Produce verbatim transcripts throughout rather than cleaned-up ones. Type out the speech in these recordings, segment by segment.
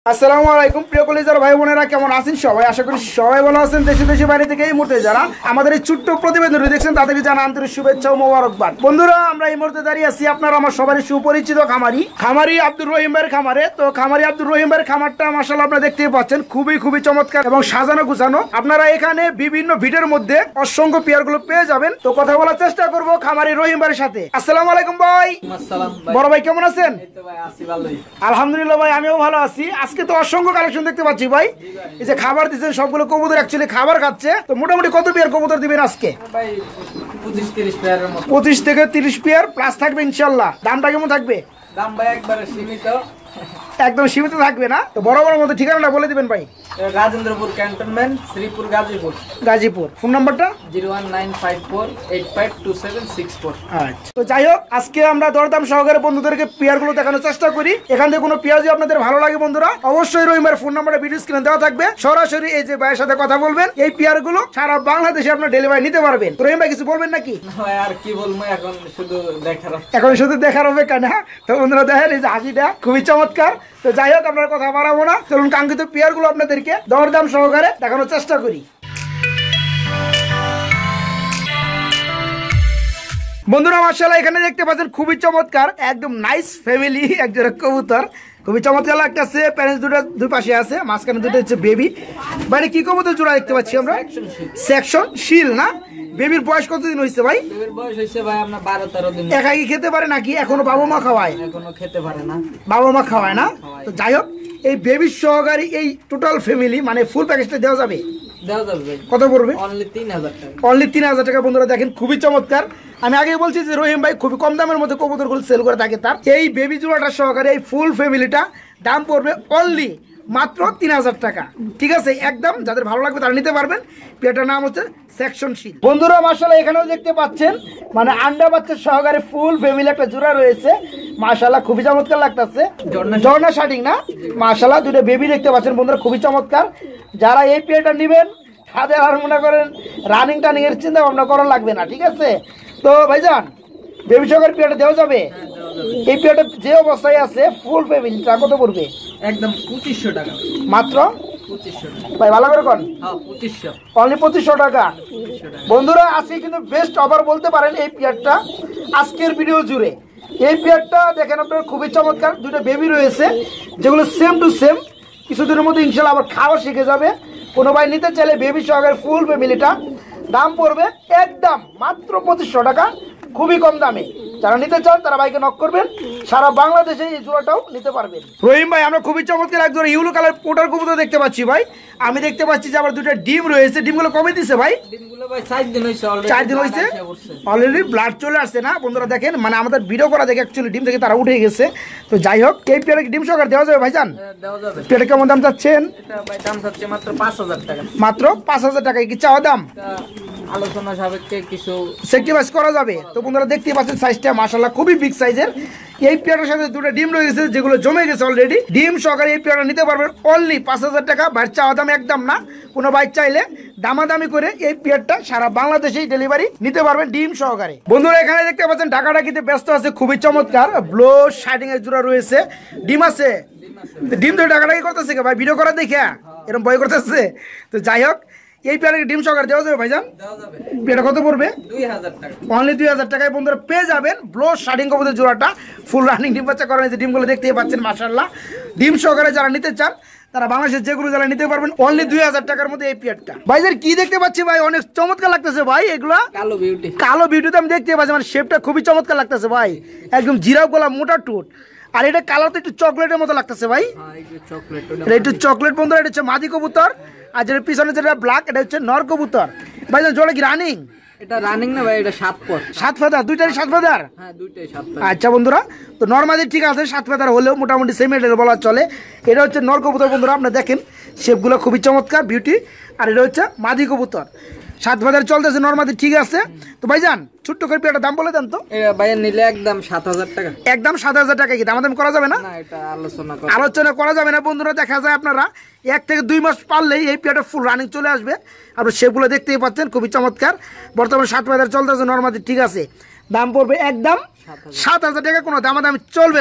আসসালামু আলাইকুম প্রিয় কলিজার ভাই বোনেরা, কেমন আছেন সবাই? আশা করি সবাই ভালো আছেন। দেশে দেশে বাইরে থেকে এই মুহূর্তে যারা আমাদের এই ছোট্ট প্রতিবেদনটি দেখছেন তাদেরকে জানা আন্তরিক শুভেচ্ছা ও মোবারকবাদ। বন্ধুরা, আমরা এই মুহূর্তে দাঁড়িয়ে আছি আপনারা আমার সবারই সুপরিচিত খামারি খামারি আব্দুর রহিম ভাইয়ের খামারে। তো খামারি আব্দুর রহিম ভাইয়ের খামারটা মাশাআল্লাহ আপনারা দেখতেই পাচ্ছেন, খুবই খুবই চমৎকার এবং সাজানো গুছানো। আপনারা এখানে বিভিন্ন ভিডিওর মধ্যে অসংখ্য পেয়ার গুলো পেয়ে যাবেন। তো কথা বলার চেষ্টা করব খামারি রহিম ভাইয়ের সাথে। আসসালামু আলাইকুম ভাই। বড় ভাই কেমন আছেন? আলহামদুলিল্লাহ ভাই, আমিও ভালো আছি। আজকে তো অসংখ্য কালেকশন দেখতে পাচ্ছি ভাই। এই যে খাবার দিচ্ছেন সবগুলো কবুতর অ্যাকচুয়ালি খাবার খাচ্ছে। তো মোটামুটি কত পেয়ার কবুতর দিবেন আজকে? পঁচিশ থেকে তিরিশ পেয়ার প্লাস থাকবে ইনশাল্লাহ। দামটা কেমন থাকবে? দাম ভাই একবারে সীমিত, একদম সীমিত থাকবে না? তো বড় বড় মধ্যে ঠিকানাটা বলে দিবেন ভাই। রাজেন্দ্রপুর ক্যান্টনমেন্ট, শ্রীপুর, গাজীপুর। গাজীপুর। ফোন নাম্বারটা zero one nine five four eight five two seven six four. আচ্ছা, তো যাই হোক আজকে আমরা দরদাম সহকারে বন্ধুদেরকে পেয়ার গুলো দেখানোর চেষ্টা করি। এখান থেকে কোনো পেয়ার যদি আপনাদের ভালো লাগে বন্ধুরা, অবশ্যই রহিমের ফোন নাম্বারটা ভিডিও স্ক্রিনে দেওয়া থাকবে। সরাসরি এই যে ভাইয়ের সাথে কথা বলবেন, এই পেয়ার গুলো সারা বাংলাদেশে আপনার ডেলিভারি নিতে পারবেন। রহিম ভাই কিছু বলবেন নাকি? আর কি বলবো, এখন শুধু দেখার এখন শুধু দেখার অপেক্ষা না। তো বন্ধুরা দেখেন এই যে হাসিটা খুবই চমৎকার। তো যাই হোক আপনার কথা বাড়াবো না, চলুন কাঙ্ক্ষিত পেয়ার গুলো আপনাদেরকে দরদাম সহকারে দেখানোর চেষ্টা করি। বন্ধুরা মাশাআল্লাহ এখানে দেখতে পাচ্ছেন খুবই চমৎকার একদম নাইস ফ্যামিলি একজোড়া কবুতর, খুবই চমৎকার লাগতেছে। প্যারেন্টস দুটো দুই পাশে আছে, মাঝখানে দুটো হচ্ছে বেবি। বাইরে কি কবুতর জোড়া দেখতে পাচ্ছি আমরা? সেকশন শিল না? বেবির বয়স কতদিন হয়েছে ভাই? বেবির বয়স হইছে ভাই আপনার বারো তেরো দিন। একাই খেতে পারে নাকি এখনো বাবা মা খাওয়ায়? এখনো খেতে পারে না, বাবা মা খাওয়ায় না। তো যাই হোক এই বেবি সহকারী এই টোটাল ফ্যামিলি মানে ফুল প্যাকেজটা দেওয়া যাবে? দেওয়া যাবে। কত পড়বে? অনলি তিন হাজার টাকা। অনলি তিন হাজার টাকা। বন্ধুরা দেখেন খুবই চমৎকার। আমি আগে বলছি যে রহিম ভাই খুবই কম দামের মধ্যে কবুতরগুলো সেল করে থাকে। তার এই বেবি জোড়াটা সহকারে এই ফুল ফ্যামিলিটা দাম পড়বে অনলি মাত্র তিন হাজার টাকা। ঠিক আছে, একদম যাদের ভালো লাগবে তারা নিতে পারবেন। পেয়ারটার নাম হচ্ছে সেকশন শিল। বন্ধুরা মাশাআল্লাহ এখানেও দেখতে পাচ্ছেন মানে আন্ডা বাচ্চা সহকারে ফুল ফ্যামিলি একটা জোড়া রয়েছে। মাশাআল্লাহ খুবই চমৎকার লাগতেছে। ঝর্ণা শাটিং না? মাশাআল্লাহ দুটো বেবি দেখতে পাচ্ছেন বন্ধুরা, খুবই চমৎকার। যারা এই পেয়ারটা নেবেন তাদের আর মনে করেন রানিং টানিং এর চিন্তা ভাবনা করা লাগবে না। ঠিক আছে, তো ভাইজান বেবি সহকারে পেয়ারটা দেওয়া যাবে? এই পেয়ারটা যে অবস্থায় আছে ফুল ফ্যামিলিটা কত পড়বে? একদম পঁচিশশো টাকা মাত্র। পঁচিশশো ভাই ভালো করে কোন? হ্যাঁ পঁচিশশো। অনলি পঁচিশশো টাকা। বন্ধুরা আজকে কিন্তু বেস্ট অফার বলতে পারেন এই পেয়ারটা আজকের ভিডিও জুড়ে। এই পেয়ারটা দেখেন আপনার খুবই চমৎকার। দুটো বেবি রয়েছে যেগুলো সেম টু সেম। কিছুদিনের মধ্যে ইনশাল্লাহ আবার খাওয়া শিখে যাবে। কোনো ভাই নিতে চাইলে বেবি সহকারে ফুল ফ্যামিলিটা দাম পড়বে একদম মাত্র পঁচিশশো টাকা, খুবই কম দামে। যারা নিতে চান তারা ভাইকে নক করবেন, সারা বাংলাদেশে এই জোড়াটাও নিতে পারবেন। রহিম ভাই আমরা খুবই চমৎকার একজন ইউলো কালার পোটার কবুতর দেখতে পাচ্ছি ভাই। আমি দেখতে পাচ্ছি যে আবার দুটো ডিম রয়েছে। ডিমগুলো কমে দিছে ভাই? ডিমগুলো ভাই চার দিন হইছে অলরেডি। চার দিন হইছে অলরেডি ব্লাড চলে আসছে না? বন্ধুরা দেখেন মানে আমাদের ভিডিও করা দেখে অ্যাকচুয়ালি ডিম থেকে তারা উঠে গেছে। তো যাই হোক এই পেয়ারে ডিম সহকারে দেওয়া যাবে ভাইজান? দেওয়া যাবে। পেয়ারে কেমন দাম চাচ্ছেন? এটা ভাই দাম চাচ্ছে মাত্র পাঁচ হাজার টাকা। মাত্র পাঁচ হাজার টাকা কি চাওয়া দাম? আলোচনা সাপেক্ষে কিছু সেক্রিফাইস করা যাবে। তো বন্ধুরা দেখতেই পাচ্ছেন সাইজটা মাশাআল্লাহ খুবই বিগ সাইজের। এই পেয়ারের সাথে দুটো ডিম রয়েছে যেগুলো জমে গেছে অলরেডি। ডিম সহকারে এই পেয়ারটা নিতে পারবেন অনলি পাঁচ হাজার টাকা। বাইরের চাওয়া দাম একদম না। কোনো বাইক চাইলে দামাদামি করে এই পেয়ারটা সারা বাংলাদেশেই ডেলিভারি নিতে পারবেন ডিম সহকারে। বন্ধুরা এখানে দেখতে পাচ্ছেন ঢাকাঢাকিতে ব্যস্ত আছে, খুবই চমৎকার ব্লো শাইডিং এর জোড়া রয়েছে। ডিম আছে? ডিম তো ঢাকাঢাকি করতেছে ভাই ভিডিও করা দেখে এরকম ভয় করতেছে। তো যাই হোক এই পেয়ারকে ডিম সহকারে দেওয়া যাবে ভাইজান? পেয়ারটা কত পড়বে? দুই হাজার টাকা। অনলি দুই হাজার টাকায় বন্ধুরা পেয়ে যাবেন ব্লো শার্টিং কবুতর জোড়াটা। ফুল রানিং ডিম বাচ্চা করা হয়েছে। ডিমগুলো দেখতেই পাচ্ছেন মাশাআল্লাহ। ডিম সহকারে যারা নিতে চান তারা বাংলাদেশের যেগুলো যারা নিতে পারবেন অনলি দুই হাজার টাকার মধ্যে এই পেয়ারটা। ভাইজান কি দেখতে পাচ্ছি ভাই? অনেক চমৎকার লাগতেছে ভাই। এগুলা কালো বিউটি। কালো বিউটিতে আমি দেখতে পাচ্ছি মানে শেপটা খুবই চমৎকার লাগতেছে ভাই, একদম জিরাফ গলা মোটা টুট। আর এটা কালার তো একটু চকলেটের মতো লাগতেছে ভাই। এটা একটু চকলেট বন্ধুরা। এটা হচ্ছে মাদি কবুতর। আর যেটা পিছনে যেটা ব্ল্যাক এটা হচ্ছে নর কবুতর। ভাইজান জোড়া কি রানিং? এটা রানিং না ভাই, এটা সাত পর সাত ফেদার। দুইটারই সাত ফেদার? হ্যাঁ দুইটাই সাত ফেদার। আচ্ছা বন্ধুরা তো নরমালি ঠিক আছে, সাত ফেদার হলেও মোটামুটি সেম এর বলা চলে। এটা হচ্ছে নর কবুতর বন্ধুরা, আপনারা দেখেন শেপগুলো খুবই চমৎকার বিউটি। আর এটা হচ্ছে মাদি কবুতর। সাত ফেদার চলতেছে নরমালি ঠিক আছে। তো ভাইজান ছোট্ট করে পেয়ারটার দাম বলে দেন তো। ভাইয়া নিলে একদম সাত হাজার টাকা। একদম সাত হাজার টাকা কি দামাদামি করা যাবে না? এটা আলোচনা আলোচনা করা যাবে না বন্ধুরা। দেখা যায় আপনারা এক থেকে দুই মাস পারলেই এই পেয়ারটা ফুল রানিং চলে আসবে। আপনারা সেগুলো দেখতেই পাচ্ছেন খুবই চমৎকার। বর্তমানে সাত হাজার চলতেছে নরমালি ঠিক আছে। দাম পড়বে একদম সাত হাজার টাকা, কোনো দামাদামি চলবে না।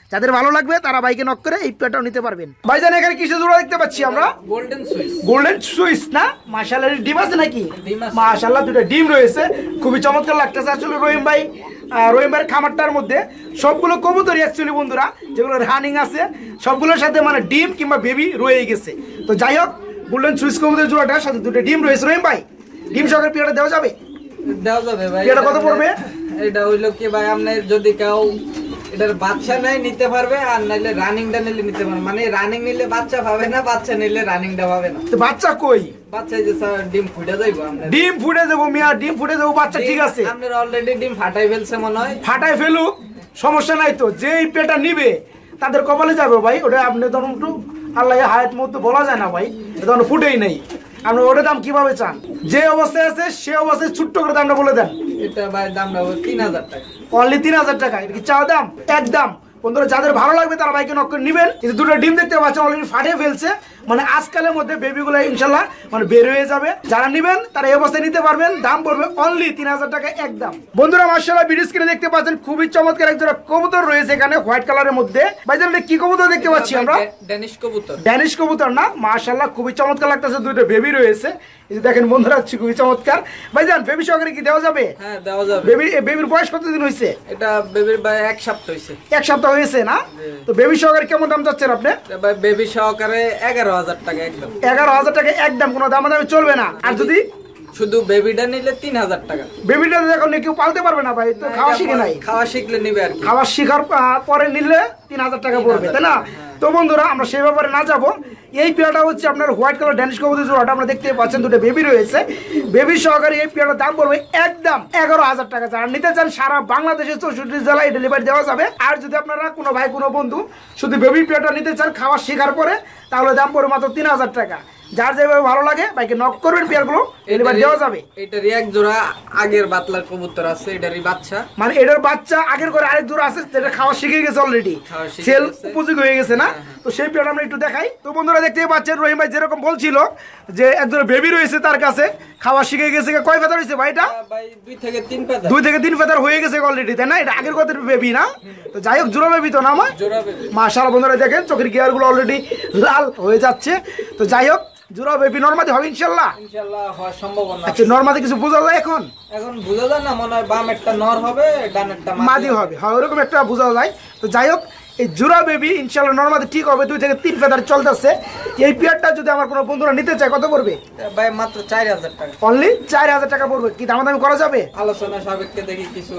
যাদের ভালো লাগবে তারা বাইকে নক করে এই পেয়ারটাও নিতে পারবেন। ভাইজান এখানে কিসের জোড়া দেখতে পাচ্ছি আমরা? Golden Swiss. গোল্ডেন সুইস না? মাশাআল্লাহ, ডিম আছে নাকি? ডিম আছে। মাশাআল্লাহ, দুটো ডিম রয়েছে, খুবই চমৎকার লাগতেছে। আসলে রহিম ভাই রহিম ভাইয়ের খামারটার মধ্যে সবগুলো কবুতরই অ্যাকচুয়ালি বন্ধুরা যেগুলো রানিং আছে সবগুলোর সাথে মানে ডিম কিংবা বেবি রয়ে গেছে। তো যাই হোক, গোল্ডেন সুইস কবুতর জোড়াটার সাথে দুটো ডিম রয়েছে। রহিম ভাই ডিম সহকারে পেয়ারটা দেওয়া যাবে? দেওয়া যাবে ভাই। পেয়ারটা কত পড়বে? এটা হইলো কি ভাই, আপনি যদি কেউ এটার বাচ্চা নাই নিতে পারবে, আর নাইলে রানিংটা নিলে নিতে পারবে। মানে রানিং নিলে বাচ্চা পাবে না, বাচ্চা নিলে রানিংটা পাবে না। তো বাচ্চা কই? বাচ্চা যে স্যার ডিম ফুটে যাইবো। আমরা ডিম ফুটে দেবো মিয়া, ডিম ফুটে দেবো, বাচ্চা ঠিক আছে। আপনার অলরেডি ডিম ফাটাই ফেলছে মনে হয়। ফাটাই ফেলুক, সমস্যা নাই তো। যেই পেটা নিবে তাদের কপালে যাবে ভাই। ওটা আপনি তখন একটু আল্লাহ হায়াত মতো বলা যায় না ভাই, এটা তখন ফুটেই নেই। আপনি ওটার দাম কিভাবে চান? যে অবস্থায় আছে সে অবস্থায় ছোট্ট করে দামটা বলে দেন। এটা ভাই দামটা হবে তিন হাজার টাকা। অনলি তিন হাজার টাকা। এটা কি চাওয়া দাম? একদম। বন্ধুরা যাদের ভালো লাগবে তারা বাইকে নক করে নিবেন। কিন্তু দুটো ডিম দেখতে পাচ্ছেন অলরেডি ফাটিয়ে ফেলছে, মানে আজকালের মধ্যে বেবিগুলো ইনশাল্লাহ মানে বের হয়ে যাবে। যারা নিবেন তারা এই অবস্থায় নিতে পারবেন। দাম পড়বে অনলি তিন হাজার টাকা একদম। বন্ধুরা মাশাআল্লাহ ভিডিও স্ক্রিনে দেখতে পাচ্ছেন খুবই চমৎকার একজোড়া কবুতর রয়েছে এখানে হোয়াইট কালারের মধ্যে। ভাইজান এটা কি কবুতর দেখতে পাচ্ছি আমরা? ড্যানিশ কবুতর। ড্যানিশ কবুতর না? মাশাআল্লাহ খুবই চমৎকার লাগতেছে। দুটো বেবি রয়েছে, এই যে দেখেন বন্ধুরা, খুবই চমৎকার। ভাইজান বেবি সহকারে কি দেওয়া যাবে? হ্যাঁ দেওয়া যাবে। বেবি বেবির বয়স কতদিন হয়েছে? এটা বেবির ভাই এক সপ্তাহ হয়েছে। এক সপ্তাহ হয়েছে না? তো বেবি সহকারে কেমন দাম চাচ্ছেন আপনি? ভাই বেবি সহকারে এগারো হাজার টাকা একদম। এগারো হাজার টাকা একদম, কোনো দাম দামে চলবে না। আর যদি শুধু বেবিটা নিলে তিন হাজার টাকা। বেবিটা এখন কেউ পালতে পারবে না ভাই, তো খাওয়া শিখে নাই। খাওয়া শিখলে নিবে আর কি। খাওয়া শিখার পরে নিলে তিন হাজার টাকা পড়বে, তাই না? তো বন্ধুরা আমরা সেই ব্যাপারে না যাবো। এই পেয়ারটা হচ্ছে আপনার হোয়াইট কালার ড্যানিশ কবুতর জোড়াটা আমরা দেখতে পাচ্ছেন, দুটো বেবি রয়েছে। বেবি সহকারে এই পেয়ারটার দাম পড়বে একদম এগারো হাজার টাকা। যারা নিতে চান সারা বাংলাদেশের চৌষট্টি জেলায় ডেলিভারি দেওয়া যাবে। আর যদি আপনারা কোনো ভাই কোনো বন্ধু শুধু বেবি পেয়ারটা নিতে চান খাওয়া শেখার পরে, তাহলে দাম পড়বে মাত্র তিন হাজার টাকা। যার যেভাবে ভালো লাগে বাইকে নক করবেন, পেয়ারগুলো ডেলিভারি দেওয়া যাবে। এটারই এক জোড়া আগের বাতলার কবুতর আছে, এটারই বাচ্চা। মানে এটার বাচ্চা আগের করে আরেক জোড়া আছে যেটা খাওয়া শিখে গেছে অলরেডি, সেল উপযোগী হয়ে গেছে না? তো সেই পেয়ারটা আমরা একটু দেখাই। তো বন্ধুরা দেখতেই পাচ্ছেন রহিম ভাই যেরকম বলছিল যে একজন বেবি রয়েছে তার কাছে, খাওয়া শিখে গেছে। কয় ফেদার হয়েছে ভাই এটা? ভাই দুই থেকে তিন ফেদার। দুই থেকে তিন ফেদার হয়ে গেছে অলরেডি, তাই না? এটা আগের কথা বেবি না? তো যাই হোক জোড়া বেবি তো না আমার? জোড়া বেবি। মাশাআল্লাহ বন্ধুরা দেখেন চোখের গিয়ার গুলো অলরেডি লাল হয়ে যাচ্ছে। তো যাই হোক জোড়া বেবি নরমাদি হবে ইনশাআল্লাহ। ইনশাআল্লাহ হওয়ার সম্ভাবনা আছে। আচ্ছা নরমাদি কিছু বোঝা যায় এখন? এখন বোঝা যায় না, মনে হয় বাম একটা নর হবে, ডান একটা মাদি হবে। হ্যাঁ ওরকম একটা বোঝা যায়। তো যাই হোক এই জোড়া বেবি ইনশাআল্লাহ নরমাদি ঠিক হবে। দুই থেকে তিন ফেদার চলতেছে। এই পেয়ারটা যদি আমার কোনো বন্ধুরা নিতে চায় কত পড়বে? ভাই মাত্র চার হাজার টাকা। অনলি চার হাজার টাকা পড়বে। কি দামাদামি করা যাবে? আলোচনা সাপেক্ষে দেখি কিছু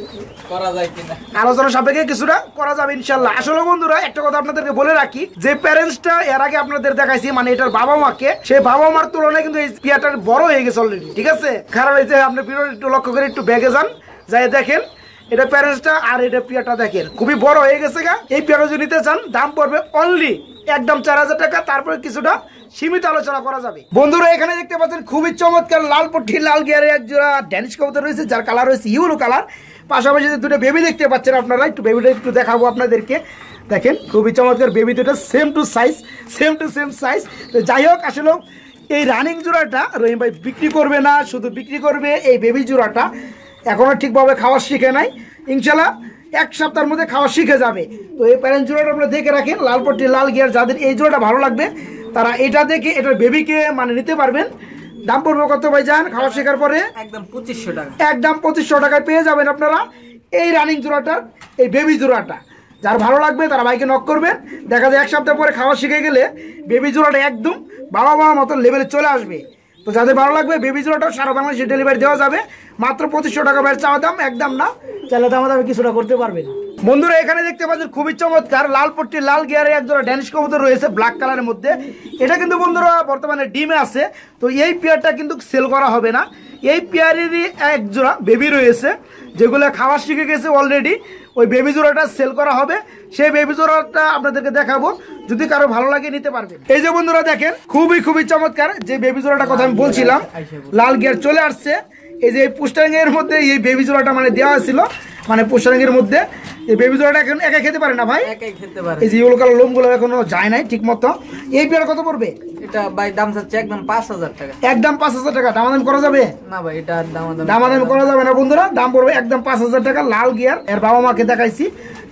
করা যায় কিনা। আলোচনা সাপেক্ষে কিছুটা করা যাবে ইনশাআল্লাহ। আসলে বন্ধুরা একটা কথা আপনাদেরকে বলে রাখি, যে প্যারেন্টসটা এর আগে আপনাদের দেখাইছি মানে এটার বাবা মাকে, সেই বাবা মার তুলনায় কিন্তু এই পেয়ারটা বড় হয়ে গেছে অলরেডি, ঠিক আছে? কারণ এই যে আপনি ভিডিও একটু লক্ষ্য করে একটু ব্যাগে যান, যাই দেখেন এটা প্যারেন্টসটা আর এটা পেয়ারটা দেখেন খুবই বড় হয়ে গেছে গা। এই পেয়ারটা যদি নিতে চান দাম পড়বে অনলি একদম চার হাজার টাকা। তারপরে কিছুটা সীমিত আলোচনা করা যাবে। বন্ধুরা এখানে দেখতে পাচ্ছেন খুবই চমৎকার লাল পট্টি লাল গিয়ারের এক জোড়া ড্যানিশ কবুতর রয়েছে, যার কালার রয়েছে ইউলো কালার। পাশাপাশি দুটো বেবি দেখতে পাচ্ছেন আপনারা, একটু বেবিটা একটু দেখাবো আপনাদেরকে। দেখেন খুবই চমৎকার বেবি দুটো, same to size, same to same size. তো যাই হোক আসলে এই রানিং জোড়াটা রহিম ভাই বিক্রি করবে না, শুধু বিক্রি করবে এই বেবি জোড়াটা। এখনো ঠিকভাবে খাওয়া শিখে নাই, ইনশাল্লাহ এক সপ্তাহের মধ্যে খাওয়া শিখে যাবে। তো এই প্যারেন্ট জোড়াটা আপনারা দেখে রাখেন, লাল পট্টি লাল গিয়ার। যাদের এই জোড়াটা ভালো লাগবে তারা এটা দেখে এটার বেবিকে মানে নিতে পারবেন। দাম পড়বে কত ভাই যান খাওয়া শেখার পরে? একদম পঁচিশশো টাকা। একদম পঁচিশশো টাকায় পেয়ে যাবেন আপনারা এই রানিং জোড়াটার এই বেবি জোড়াটা। যার ভালো লাগবে তারা বাইকে নক করবেন। দেখা যায় এক সপ্তাহ পরে খাওয়া শিখে গেলে বেবি জোড়াটা একদম বাবা বাবা মতন লেভেলে চলে আসবে। তো যাদের ভালো লাগবে বেবি জোড়াটাও সারা বাংলাদেশে ডেলিভারি দেওয়া যাবে মাত্র পঁচিশশো টাকা বাইরে চাওয়া দাম, একদম না চাইলে দাম দামে কিছুটা করতে পারবেন। বন্ধুরা এখানে দেখতে পাচ্ছেন খুবই চমৎকার লাল পট্টি লাল গিয়ারে এক জোড়া ড্যানিশ কবুতর রয়েছে ব্ল্যাক কালারের মধ্যে। এটা কিন্তু বন্ধুরা বর্তমানে ডিমে আছে। তো এই পেয়ারটা কিন্তু সেল করা হবে না। এই পেয়ারেরই এক জোড়া বেবি রয়েছে যেগুলো খাওয়া শিখে গেছে অলরেডি। ওই বেবি জোড়াটা সেল করা হবে, সেই বেবি জোড়াটা আপনাদেরকে দেখাবো, যদি কারো ভালো লাগে নিতে পারবেন। এই যে বন্ধুরা দেখেন খুবই খুবই চমৎকার যে বেবি জোড়াটা কথা আমি বলছিলাম, লাল গিয়ার চলে আসছে। এই যে পুস্টারিং এর মধ্যে এই বেবি জোড়াটা মানে দেওয়া ছিল, মানে পুস্টারিং এর মধ্যে এই বেবি জোড়াটা এখন একা খেতে পারে না ভাই, একাই খেতে পারে। এই যে ইয়েলো কালার লোমগুলো এখনো যায় নাই ঠিক মতো। এই পেয়ার কত পড়বে? এটা ভাই দাম চাচ্ছে একদম পাঁচ হাজার টাকা। একদম পাঁচ হাজার টাকা। দামাদামি করা যাবে না ভাই? এটা দামাদামি দামাদামি করা যাবে না বন্ধুরা, দাম পড়বে একদম পাঁচ হাজার টাকা। লাল গিয়ার এর বাবা মাকে দেখাইছি,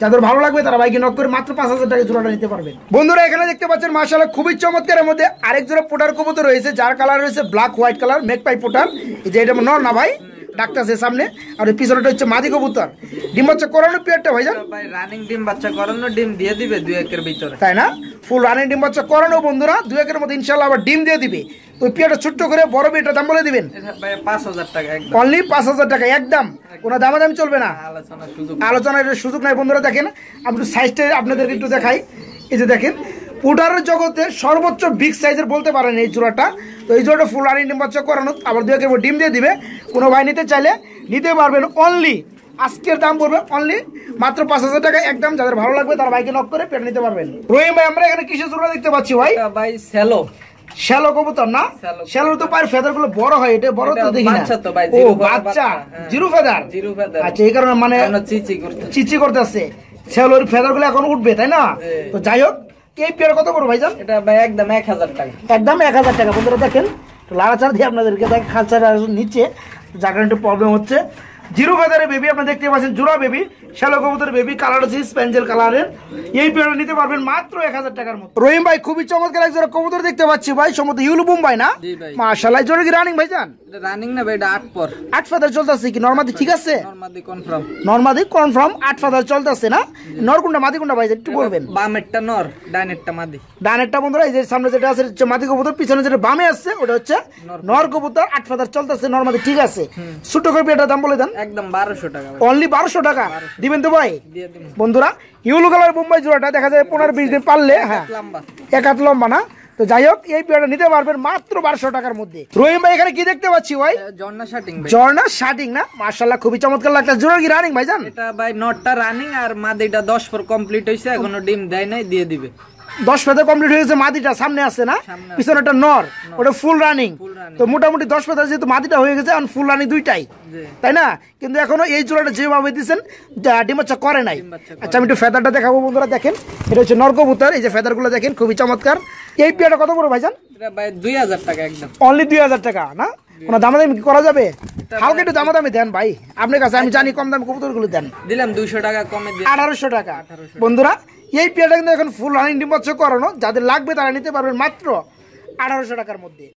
যাদের ভালো লাগবে তারা বাইকে নক করে মাত্র পাঁচ হাজার টাকা জোড়াটা নিতে পারবেন। বন্ধুরা এখানে দেখতে পাচ্ছেন মাশাআল্লাহ খুবই চমৎকারের মধ্যে আরেক জোড়া পোটার কবুতর রয়েছে, যার কালার রয়েছে black white colour, magpie pouter. এই যে এটা নর না ভাই, ডাকটা আছে সামনে, আর এই পিছনেটা হচ্ছে মাদি কবুতর। ডিম বাচ্চা করানো পিয়ারটা ভাইজান ভাই রানিং ডিম বাচ্চা করানো, ডিম দিয়ে দিবে দুই একের ভিতরে, তাই না? ফুল রানিং ডিম বাচ্চা করানো বন্ধুরা, দুই একের মধ্যে ইনশাআল্লাহ আবার ডিম দিয়ে দিবে। ওই পিয়ারটা ছোট্ট করে বড় বিয়েটার দাম বলে দিবেন ভাই পাঁচ হাজার টাকা একদম, অনলি পাঁচ হাজার টাকা একদম, কোনো দামাদামি চলবে না, আলোচনার সুযোগ আলোচনার সুযোগ নাই। বন্ধুরা দেখেন আমি একটু সাইজটা আপনাদেরকে একটু দেখাই। এই যে দেখেন পুটারের জগতে সর্বোচ্চ বিগ সাইজের বলতে পারেন এই জোড়াটা। তো এই জোড়াটা ফুল রানিং ডিম বাচ্চা করানো, আবার দুই একের ডিম দিয়ে দিবে। কোনো ভাই নিতে চাইলে নিতে পারবেন, অনলি আজকের দাম পড়বে অনলি মাত্র পাঁচ হাজার টাকা একদম। যাদের ভালো লাগবে তারা বাইকে নক করে পেট নিতে পারবেন। রহিম ভাই আমরা এখানে কিসের জোড়া দেখতে পাচ্ছি ভাই? ভাই স্যালো শ্যালো কবুতর না? শ্যালোর তো পায়ের ফেদার গুলো বড় হয়, এটা বড় তো দেখি না। ও বাচ্চা, জিরো ফেদার। আচ্ছা এই কারণে মানে চিচি করতেছে, শ্যালোর ফেদার গুলো এখন উঠবে তাই না? তো যাই হোক এই পেয়ার কত করবো ভাইজান? এটা ভাই একদম এক হাজার টাকা, একদম এক হাজার টাকা। বন্ধুরা দেখেন লাড়াচাড়া দিয়ে আপনাদেরকে দেখ খালচার নিচে, যার কারণে একটু প্রবলেম হচ্ছে। জিরো ফেদারের বেবি আপনারা দেখতে পাচ্ছেন, জোড়া বেবি শ্যালো কবুতরের বেবি, কালার হচ্ছে স্পেঞ্জেল কালারের। এই পেয়ারটা নিতে পারবেন মাত্র এক হাজার টাকার মতো। রহিম ভাই খুবই চমৎকার এক জোড়া কবুতর দেখতে পাচ্ছি ভাই, সম্ভবত ইউলু বুম্বাই না? মাশাআল্লাহ জোড়া কি রানিং ভাইজান? এটা রানিং না ভাই, এটা আট পর আট ফেদার চলতেছে কি? নরমাদি ঠিক আছে? নরমাদি কনফার্ম, নরমাদি কনফার্ম আট ফেদার চলতেছে না? নর কোনটা মাদি কোনটা ভাই একটু বলবেন? বামেরটা নর, ডানেরটা মাদি। ডানেরটা বন্ধুরা এই যে সামনে যেটা আছে হচ্ছে মাদি কবুতর, পিছনে যেটা বামে আসছে ওটা হচ্ছে নর কবুতর, আট ফেদার চলতেছে, নরমাদি ঠিক আছে। ছোট করে পেয়ারটার দাম বলে দেন। একদম বারোশো টাকা, অনলি বারোশো টাকা দিবেন তো ভাই? দিয়ে দিন বন্ধুরা ইউলো কালার বোম্বাই জোড়াটা দেখা যায় পনেরো বিশ দিন পারলে, হ্যাঁ এক হাত লম্বা না? তো যাই হোক এই পেয়ারটা নিতে পারবেন মাত্র বারোশো টাকার মধ্যে। রহিম ভাই এখানে কি দেখতে পাচ্ছি ভাই? ঝর্ণা শাটিং, ঝর্ণা শাটিং না? মাশাআল্লাহ খুবই চমৎকার লাগছে। জোড়া কি রানিং ভাইজান? এটা ভাই নটটা রানিং আর মাদিটা দশ পর কমপ্লিট হইছে, এখনো ডিম দেয় নাই, দিয়ে দিবে। দশ ফেদার কমপ্লিট হয়েছে, মাদিটা সামনে আছে না, পিছনে একটা নর, ওটা ফুল রানিং। তো মোটামুটি দশ ফেদার যেহেতু মাদিটা হয়ে গেছে, আর ফুল রানিং দুইটাই তাই না? কিন্তু এখনো এই জোড়াটা যেভাবে দিচ্ছেন ডিম বাচ্চা করে নাই। আচ্ছা আমি একটু ফেদারটা দেখাবো বন্ধুরা, দেখেন এটা হচ্ছে নর কবুতর, এই যে ফেদার গুলো দেখেন খুবই চমৎকার। এই পেয়ারটা কত করে ভাইজান? এটা ভাই দুই হাজার টাকা একদম, অনলি দুই হাজার টাকা না? কোনো দামাদামি করা যাবে? হালকা একটু দামাদামি দেন ভাই, আপনার কাছে আমি জানি কম দামি কবুতর গুলো দেন। দিলাম দুইশো টাকা কমে দিয়ে আঠারোশো টাকা। বন্ধুরা এই পেয়ারটা কিন্তু এখন ফুল রানিং ডিম বাচ্চা করানো, যাদের লাগবে তারা নিতে পারবেন মাত্র আঠারোশো টাকার মধ্যে।